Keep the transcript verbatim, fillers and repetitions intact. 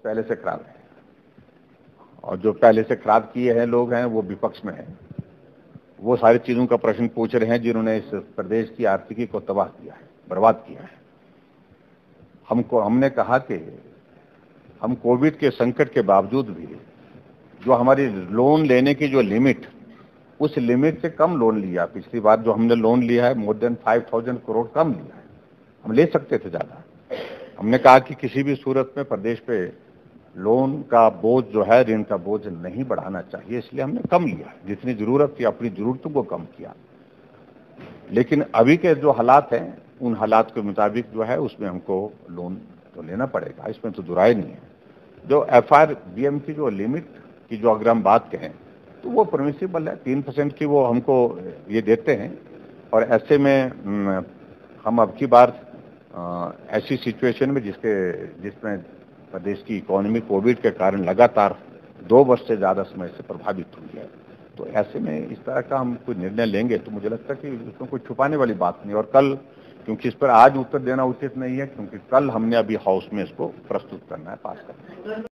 पहले से खराब है, और जो पहले से खराब किए हैं लोग हैं वो विपक्ष में हैं। वो सारी चीजों का प्रश्न पूछ रहे हैं जिन्होंने इस प्रदेश की आर्थिकी को तबाह किया है, बर्बाद किया है। हमको हमने कहा कि हम कोविड के संकट के बावजूद भी जो हमारी लोन लेने की जो लिमिट, उस लिमिट से कम लोन लिया। पिछली बार जो हमने लोन लिया है more than five thousand crore कम लिया है, हम ले सकते थे ज्यादा। हमने कहा कि किसी भी सूरत में प्रदेश पे लोन का बोझ जो है, ऋण का बोझ नहीं बढ़ाना चाहिए, इसलिए हमने कम लिया, जितनी जरूरत थी अपनी जरूरतों को कम किया। लेकिन अभी के जो हालात हैं उन हालात के मुताबिक जो है उसमें हमको लोन तो लेना पड़ेगा, इसमें तो दुराय नहीं है। जो एफ आर बी एम की जो लिमिट की जो अगर हम बात कहें तो वो परमिसिबल है, तीन परसेंट की वो हमको ये देते हैं। और ऐसे में हम अब की बार ऐसी सिचुएशन में जिसके जिसमें प्रदेश की इकोनॉमी कोविड के कारण लगातार दो वर्ष से ज्यादा समय से प्रभावित हुई है, तो ऐसे में इस तरह का हम कोई निर्णय लेंगे तो मुझे लगता है कि उसमें कोई छुपाने वाली बात नहीं। और कल, क्योंकि इस पर आज उत्तर देना उचित नहीं है, क्योंकि कल हमने अभी हाउस में इसको प्रस्तुत करना है, पास करना है।